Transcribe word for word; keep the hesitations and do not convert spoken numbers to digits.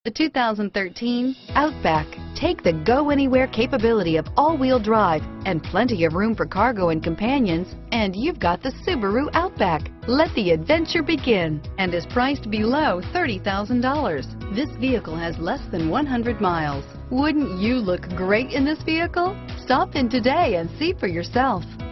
The two thousand thirteen Outback. Take the go-anywhere capability of all-wheel drive and plenty of room for cargo and companions, and you've got the Subaru Outback. Let the adventure begin, and is priced below thirty thousand dollars. This vehicle has less than one hundred miles. Wouldn't you look great in this vehicle? Stop in today and see for yourself.